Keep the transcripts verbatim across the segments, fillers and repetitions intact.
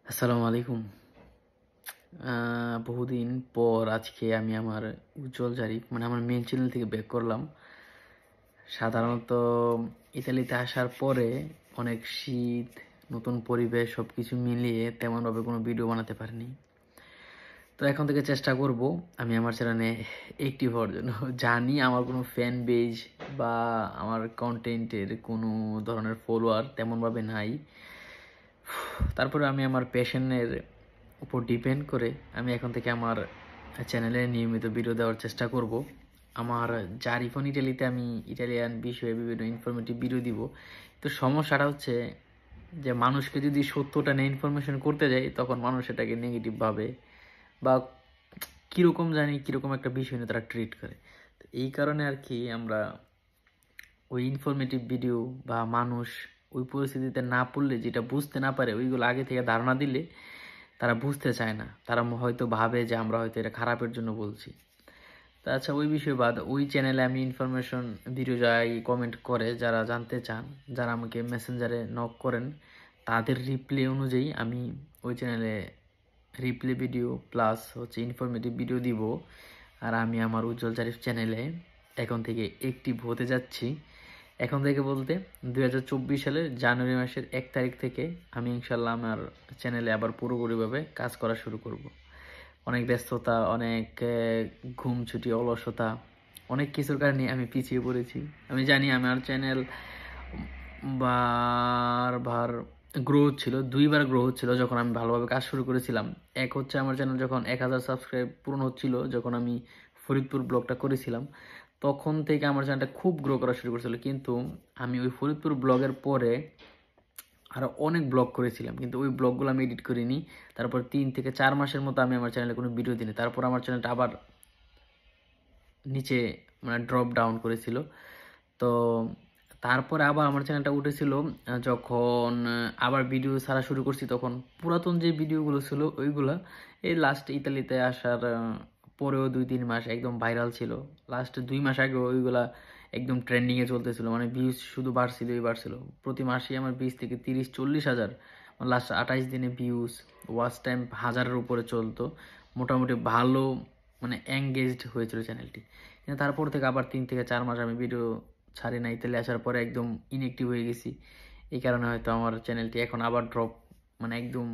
আসসালামু আলাইকুম। আহ, বহুদিন পর আজকে আমি আমার উজ্জ্বল জারিফ মানে আমার মেন চ্যানেল থেকে ব্যাক করলাম। সাধারণত ইতালিতে আসার পরে অনেক শীত, নতুন পরিবেশ সব কিছু মিলিয়ে তেমনভাবে কোনো ভিডিও বানাতে পারিনি। তো এখন থেকে চেষ্টা করব আমি আমার চ্যানেলে অ্যাক্টিভ হওয়ার জন্য। জানি আমার কোনো ফ্যান বেজ বা আমার কন্টেন্টের কোনো ধরনের ফলোয়ার তেমনভাবে নাই, তারপরে আমি আমার প্যাশনের উপর ডিপেন্ড করে আমি এখন থেকে আমার চ্যানেলে নিয়মিত ভিডিও দেওয়ার চেষ্টা করব। আমার জারিফোন ইটালিতে আমি ইটালিয়ান বিষয়ে বিভিন্ন ইনফরমেটিভ ভিডিও দিব। তো সমস্যাটা হচ্ছে যে মানুষকে যদি সত্যটা নিয়ে ইনফরমেশন করতে যাই তখন মানুষ এটাকে নেগেটিভ ভাবে বা কীরকম জানি কীরকম একটা বিষয় নিয়ে তারা ট্রিট করে। তো এই কারণে আর কি আমরা ওই ইনফরমেটিভ ভিডিও বা মানুষ ওই পরিস্থিতিতে না পড়লে যেটা বুঝতে না পারে ওইগুলো আগে থেকে ধারণা দিলে তারা বুঝতে চায় না। তারা হয়তো ভাবে যে আমরা হয়তো এটা খারাপের জন্য বলছি। তা আচ্ছা, ওই বিষয় বাদ, ওই চ্যানেলে আমি ইনফরমেশন ভিডিও যাই কমেন্ট করে যারা জানতে চান, যারা আমাকে মেসেঞ্জারে নক করেন, তাদের রিপ্লে অনুযায়ী আমি ওই চ্যানেলে রিপ্লে ভিডিও প্লাস হচ্ছে ইনফরমেটিভ ভিডিও দিব। আর আমি আমার উজ্জ্বল জারিফ চ্যানেলে এখন থেকে অ্যাক্টিভ হতে যাচ্ছি। এখন থেকে বলতে দুই হাজার চব্বিশ সালের জানুয়ারি মাসের এক তারিখ থেকে আমি ইনশাল্লাহ আমার চ্যানেলে আবার পুরোপুরিভাবে কাজ করা শুরু করব। অনেক ব্যস্ততা, অনেক ঘুম ছুটি, অলসতা, অনেক কিছুর কারণে আমি পিছিয়ে পড়েছি। আমি জানি আমার চ্যানেল বারবার গ্রো হচ্ছিল, দুইবার গ্রো হচ্ছিল যখন আমি ভালোভাবে কাজ শুরু করেছিলাম। এক হচ্ছে আমার চ্যানেল যখন এক হাজার সাবস্ক্রাইব পূরণ হচ্ছিল, যখন আমি ফরিদপুর ব্লগটা করেছিলাম, তখন থেকে আমার চ্যানেলটা খুব গ্রো করা শুরু করেছিল। কিন্তু আমি ওই ফরিদপুর ব্লগের পরে আরও অনেক ব্লগ করেছিলাম, কিন্তু ওই ব্লগগুলো আমি এডিট করিনি। তারপর তিন থেকে চার মাসের মতো আমি আমার চ্যানেলে কোনো ভিডিও দিইনি। তারপর আমার চ্যানেলটা আবার নিচে মানে ড্রপ ডাউন করেছিল। তো তারপরে আবার আমার চ্যানেলটা উঠেছিল যখন আবার ভিডিও ছাড়া শুরু করছি, তখন পুরাতন যে ভিডিওগুলো ছিল ওইগুলা এই লাস্ট ইতালিতে আসার পরেও দুই তিন মাস একদম ভাইরাল ছিল। লাস্ট দুই মাস আগে ওইগুলা একদম ট্রেন্ডিংয়ে চলতেছিল, মানে ভিউজ শুধু বাড়ছিলই বাড়ছিল। প্রতি মাসেই আমার বিশ থেকে তিরিশ চল্লিশ হাজার, লাস্ট আঠাইশ দিনে ভিউজ, ওয়াচ টাইম হাজারের উপরে চলতো। মোটামুটি ভালো মানে এঙ্গেজড হয়েছিল চ্যানেলটি। কিন্তু তারপর থেকে আবার তিন থেকে চার মাস আমি ভিডিও ছাড়ি না। ইতালি আসার পরে একদম ইনঅ্যাক্টিভ হয়ে গেছি। এই কারণে হয়তো আমার চ্যানেলটি এখন আবার ড্রপ, মানে একদম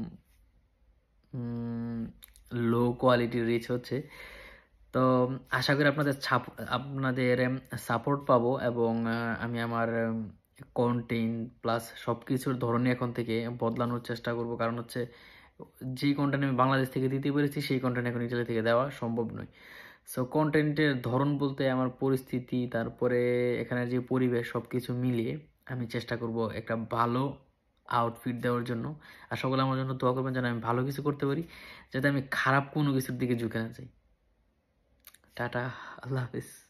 লো কোয়ালিটির রিচ হচ্ছে। তো আশা করি আপনাদের আপনাদের সাপোর্ট পাবো এবং আমি আমার কন্টেন্ট প্লাস সব কিছুর ধরনই এখন থেকে বদলানোর চেষ্টা করব। কারণ হচ্ছে যেই কন্টেন্ট আমি বাংলাদেশ থেকে দিতে পেরেছি সেই কন্টেন্ট এখন ইতালি থেকে দেওয়া সম্ভব নয়। সো কন্টেন্টের ধরন বলতে আমার পরিস্থিতি, তারপরে এখানের যে পরিবেশ, সব কিছু মিলিয়ে আমি চেষ্টা করব একটা ভালো আউটফিট দেওয়ার জন্য। আর সকলে আমার জন্য দোয়া করবেন যেন আমি ভালো কিছু করতে পারি, যাতে আমি খারাপ কোনো কিছুর দিকে ঝুঁকে না যাই। টাটা, আল্লাহ হাফিজ।